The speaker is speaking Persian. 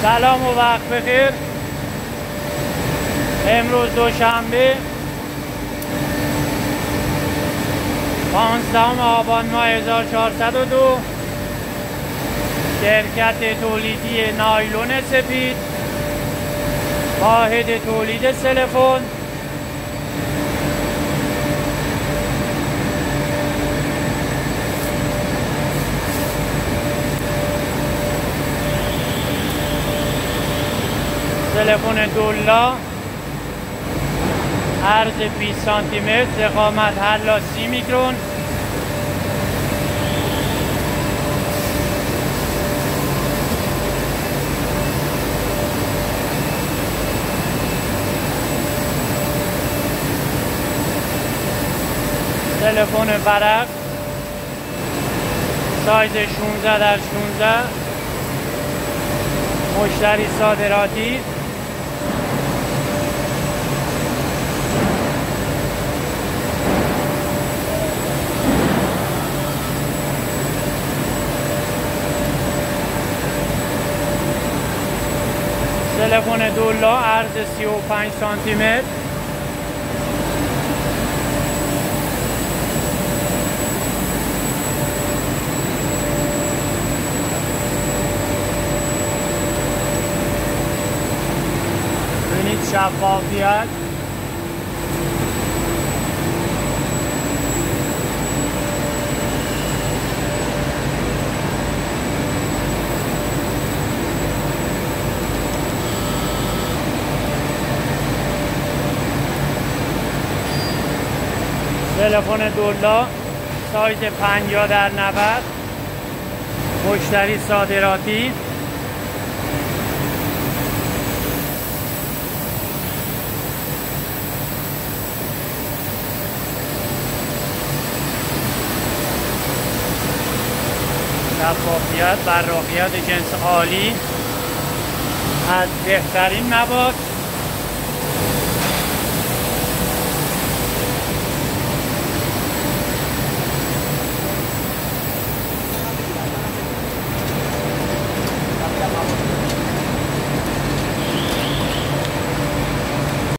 سلام و وقت بخیر. امروز دوشنبه 15 آبان ماه 1402 شرکت تولیدی نایلون سفید، واحد تولید سلفون، تلفن دولا، عرض 20 سانتی متر، ضخامت حلا 30 میکرون. تلفن ورق، سایز 16 در 16، مشتری صادراتی. تلفن دولا، عرض 35 سانتی متر. ببینید شفافیت. تلفن دولا، سایز 50 در 90، مشتری صادراتی. شفافیت، براقیت جنس عالی از بهترین مواد.